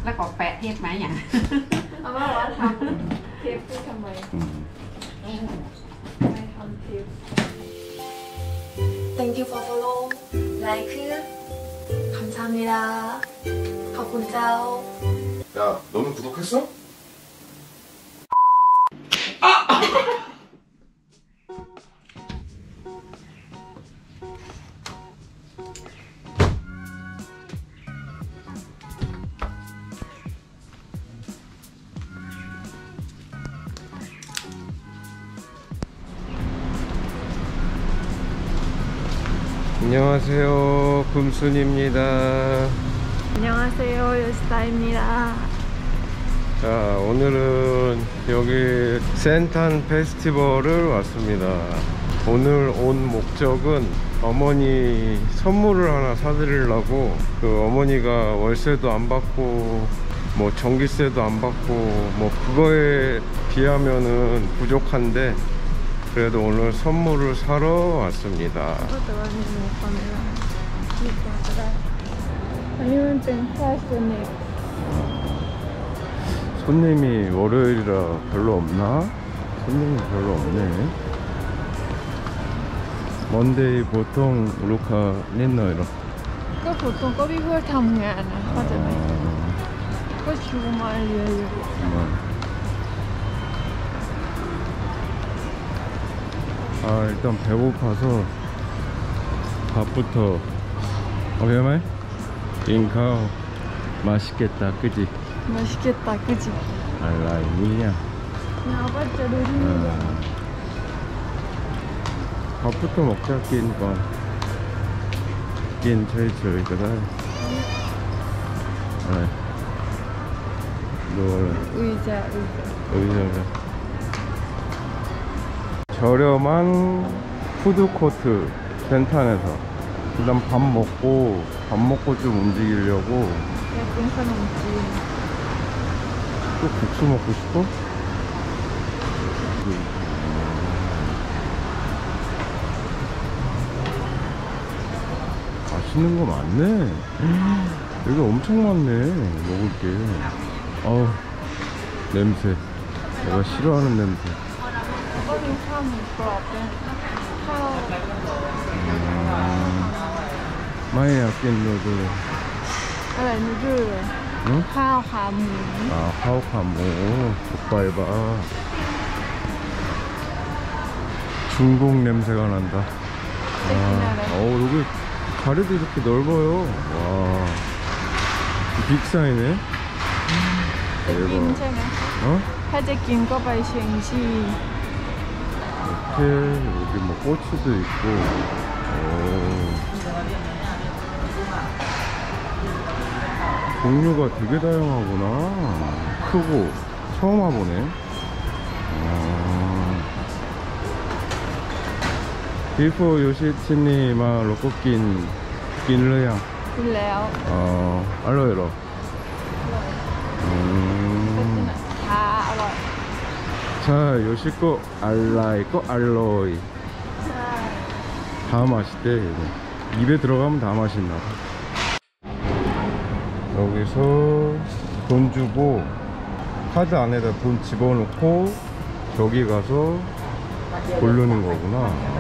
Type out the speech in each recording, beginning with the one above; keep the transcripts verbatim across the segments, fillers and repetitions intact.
แล้วก็แปะเทปไหมอย่างเอาว่าว่าทำเทปเพื่อทำไมไม่ทำเทป Thank you for follow like 감사합니다. ขอบคุณเจ้า 야, 너는 구독했어? 아! 안녕하세요, 금순입니다. 안녕하세요, 요시다입니다. 자, 오늘은 여기 센탄 페스티벌을 왔습니다. 오늘 온 목적은 어머니 선물을 하나 사드리려고. 그 어머니가 월세도 안 받고 뭐 전기세도 안 받고 뭐 그거에 비하면은 부족한데 그래도 오늘 선물을 사러 왔습니다. 손님이 월요일이라 별로 없나? 손님이 별로 없네. 먼데이 보통 루카 닌너이로. ก็보통ก็พี่เพื่อทำงานนะเข้าใจไหมก็ชิวมาเรื่อยๆ 아, 일단 배고파서 밥부터. 어메마이? 인카오 맛있겠다, 그지? 맛있겠다, 그지? 알라이미야. 나봤자 노리는 밥부터 먹자, 끼니까. 낀 제일 거다. 아, 너 의자, 의자. 의자. 저렴한 푸드코트 센탄에서 일단 밥 먹고 밥 먹고 좀 움직이려고. 예쁜 사람지. 또 국수 먹고 싶어? 맛있는 거 많네. 여기 엄청 많네, 먹을 게. 어우, 냄새. 내가 싫어하는 냄새. ก็มีข้าวหมูกรอบด้วยข้าว 많이 아낀 너도. อะไรนี่คือ 응? ข้าวขาหมู 아, 하오카모 족발바. 중국 냄새가 난다. 아, 어, 여기 자리도 이렇게 넓어요. 와, 빅사이네. จะกินใช่ไหม 어? ถ้าจะกินก็ไปเชียงชี 이렇게 여기 뭐 꼬치도 있고. 오. 종류가 되게 다양하구나. 크고 처음 와보네. 아. 비포 요시치니마 로코킨 낀르양. กินแล้ว 어, 알로에로. 음. ชาอร่อย 자, 요시코 알라이코 알로이. 다 맛있대. 이거. 입에 들어가면 다 맛있나봐. 여기서 돈 주고 카드 안에다 돈 집어넣고 저기 가서 고르는 거구나. 아.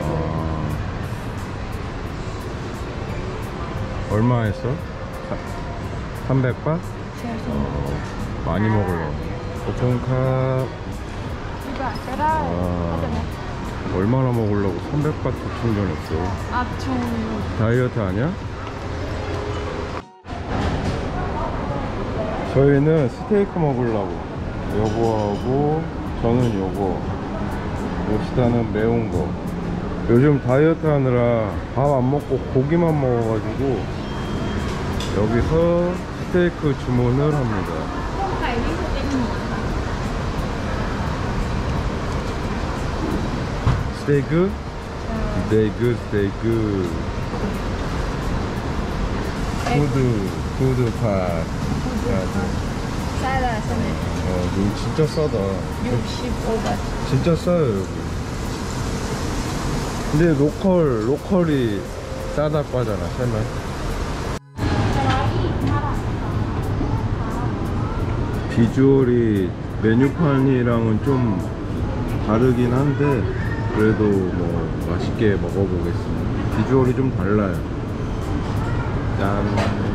얼마 했어? 삼백 바? 어, 많이 먹으려고. 오픈카. 아, 얼마나 먹으려고 삼백 바트 충전했어. 아총 다이어트 아니야? 저희는 스테이크 먹으려고. 요거하고 저는 요거. 요시다는 매운 거. 요즘 다이어트 하느라 밥 안 먹고 고기만 먹어가지고 여기서 스테이크 주문을 합니다. 스테이크? 스테이크, 스테이크. 푸드, 푸드팟. 싸다, 싸네. 어, 여기 진짜 싸다. 육십오 바트. 진짜 싸요, 여기. 근데 로컬, 로컬이 싸다고 하잖아, 설마. 비주얼이 메뉴판이랑은 좀 다르긴 한데 그래도 뭐 맛있게 먹어보겠습니다. 비주얼이 좀 달라요. 짠.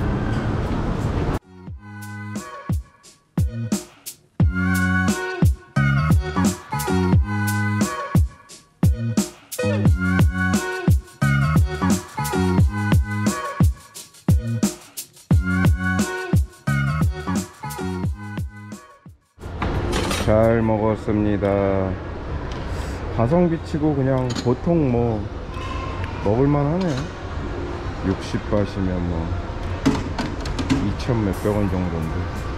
잘 먹었습니다. 가성비 치고 그냥 보통 뭐 먹을만 하네요. 육십 바시면 뭐 이천 몇백 원 정도인데.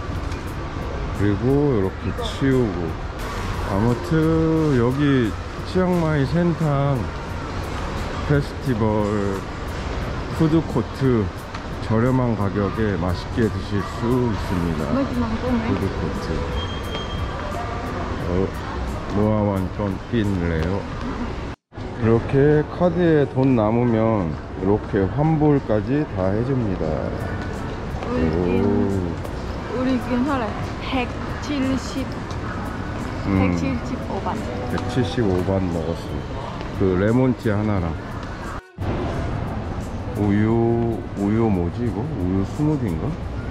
그리고 이렇게 치우고, 아무튼 여기 치앙마이 센탕 페스티벌 푸드코트 저렴한 가격에 맛있게 드실 수 있습니다. 푸드코트 어, 모아완전 낀래요. 이렇게 카드에 돈 남으면 이렇게 환불까지 다 해줍니다. 오. 우리 긴 털에 백칠십 음, 백칠십오 반. 백칠십오 반 먹었습니다. 그 레몬티 하나랑 우유 우유 뭐지 이거? 우유 스무디인가?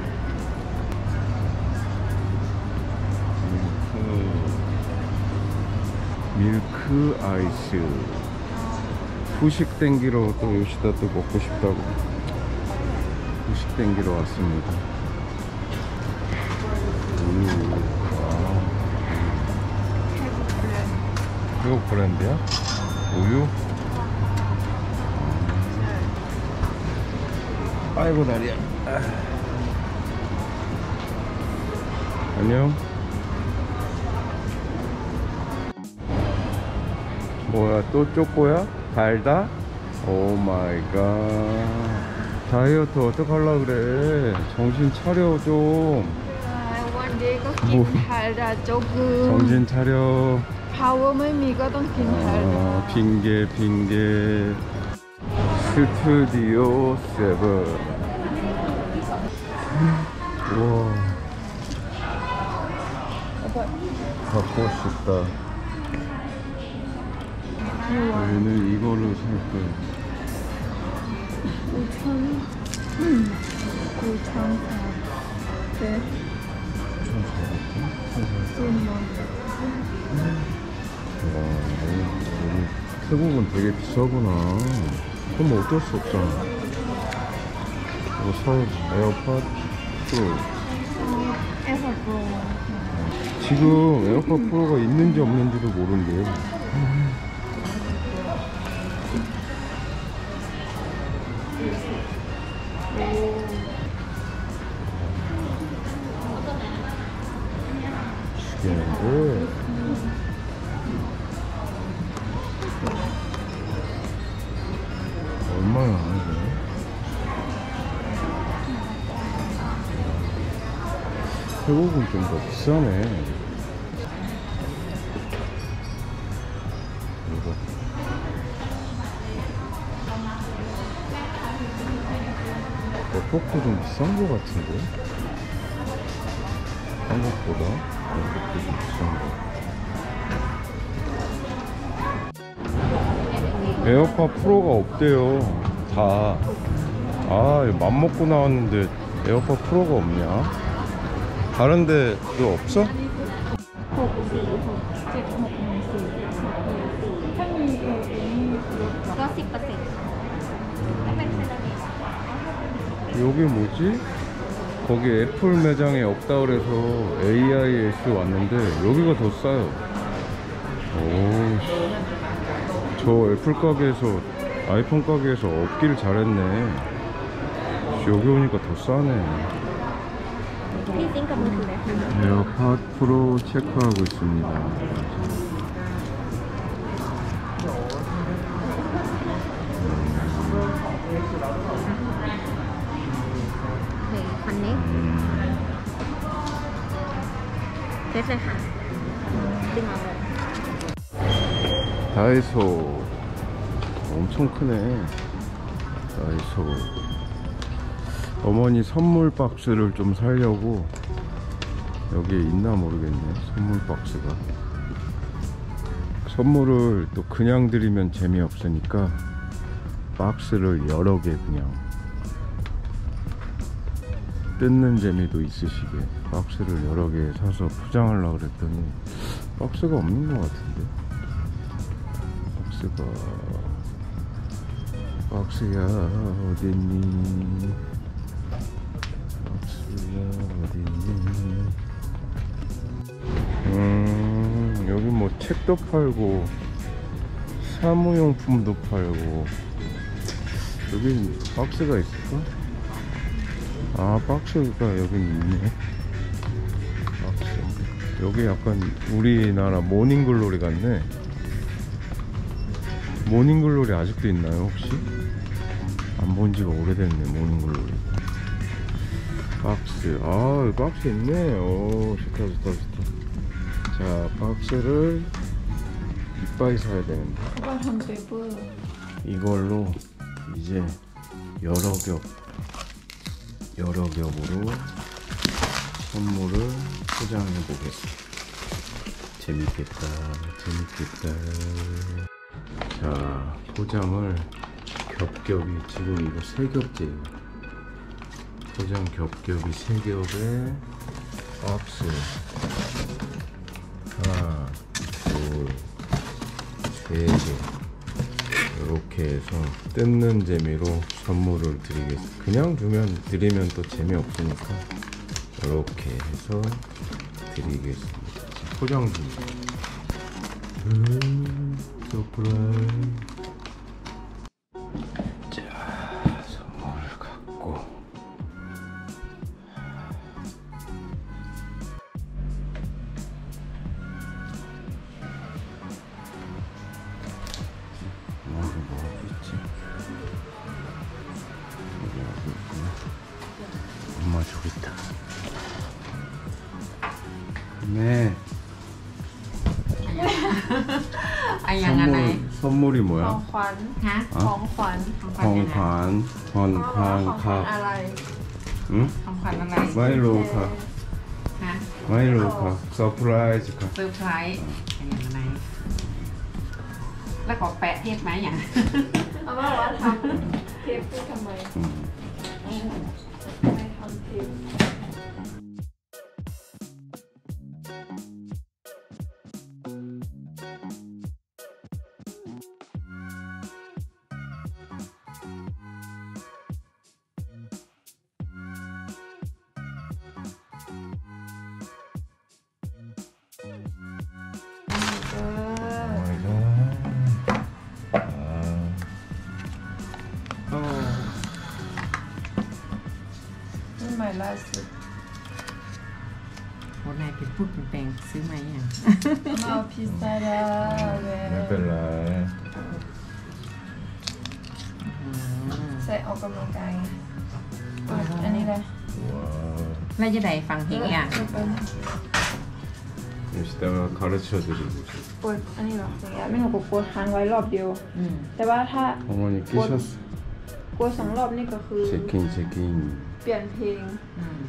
밀크 아이스. 후식 땡기러 또 요시다 또 먹고 싶다고 후식 땡기러 왔습니다. 우유. 아. 태국 브랜드야? 우유? 아이고 다리야. 아. 안녕. 뭐야 또 쪼꼬야? 달다? 오 마이 갓. 다이어트 어떡하려 그래. 정신 차려 좀. 원데이 có 뭐. กิน 달다 조금. 정신 차려. 파워 ไม่มีก็ต้องกิน 달다. 아, 핑계 핑계. 스튜디오 세븐. 우와. 갖고 싶다. 저희는 이거를 살 거예요. 오천. 오천. 네. 와, 여기 태국은 되게 비싸구나. 그럼 어쩔 수 없잖아. 이거 사, 에어팟 프로. 에어팟 프로. 지금 에어팟 프로가 있는지 없는지도 모른대요. 죽이는데. 얼마나 하는데? 태국은 좀 더 비싸네. 이거. 에어팟도 좀 비싼 거 같은데? 한국보다 에어팟도 좀 비싼 거. 에어팟 프로가 없대요. 다. 아, 맘먹고 나왔는데 에어팟 프로가 없냐? 다른 데도 없어? หกสี่หกเจ็ดหกหนึ่งสี่ถ้ามีเอเอนี่ก็สิบเปอร์เซ็นต์ถ้าเป็นเซรามิก 여기 뭐지? 거기 애플 매장에 없다 그래서 에이아이에스 왔는데 여기가 더 싸요. 오, 저 애플 가게에서, 아이폰 가게에서 없길 잘했네. 여기 오니까 더 싸네. 에어팟 프로 체크하고 있습니다. 음. 다이소 엄청 크네. 다이소. 어머니 선물 박스를 좀 사려고 여기에 있나 모르겠네. 선물 박스가. 선물을 또 그냥 드리면 재미없으니까 박스를 여러 개 그냥 뜯는 재미도 있으시게 박스를 여러 개 사서 포장하려고 그랬더니 박스가 없는 것 같은데. 박스가 박스야 어딨니? 박스야 어딨니? 음 여기 뭐 책도 팔고 사무용품도 팔고. 여기 박스가 있을까? 아 박스가 여기 있네. 박스. 여기 약간 우리나라 모닝글로리 같네. 모닝글로리 아직도 있나요 혹시? 안 본 지가 오래됐네 모닝글로리. 박스. 아 여기 박스 있네. 오 좋다 좋다 좋다. 자 박스를 이빨이 사야 되는데 그걸 한 대부. 이걸로 이제 여러 겹 여러 겹으로 선물을 포장해 보겠습니다. 재밌겠다 재밌겠다. 자 포장을 겹겹이 지금 이거 세 겹째예요. 포장 겹겹이 세 겹에 박스 하나 둘 세 개 이렇게 해서 뜯는 재미로 선물을 드리겠습니다. 그냥 주면 드리면 또 재미없으니까 이렇게 해서 드리겠습니다. 포장 줍니다. 음, 서프라이즈. 자, 선물 갖고 엄마 저기 있다. 네. 아, yang aneh. 선물이 ของ 뭐야? ขวัญ Hả? ของขวัญของขวัญของของขวัญอะไร 응? Không phải là này. 마일로카 Hả? 마일로카 서프라이즈카. เซอร์ไพรส์อย่างไรแล้วก็แปะเทปไหมอย่างเอามาบอกว่าทำเทปพูดทำไม 음. ไม่ทำเทป นี่ใหม่ล่าสุดโอ้นายเป็นพูดเป็นแปลงซื้อไหมอย่างมาเอาพิซซ่าได้เลย 메벨라에 ใส่ออกกำลังกายไงเปิดอันนี้เลย 와 แล้วจะได้ฟังเพลงอย่าง 이따가 가르쳐 드리고. เปิดอันนี้เหรออย่างเงี้ยไม่หนูกดค้างไว้รอบเดียวอืมแต่ว่าถ้า 어머니 끼셨어. กดสองรอบนี่ก็คือ 제킹 제킹. เปลี่ยนเพลงอืม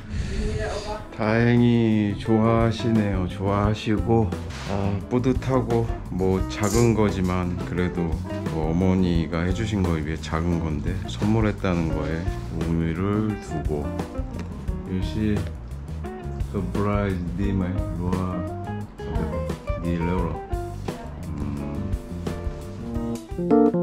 다행히 좋아하시네요. 좋아하시고 아, 뿌듯하고 뭐 작은 거지만 그래도 뭐 어머니가 해주신 거에 비해 작은 건데 선물했다는 거에 의미를 두고 일시 서프라이즈 디마이 로아 디 레오라 음.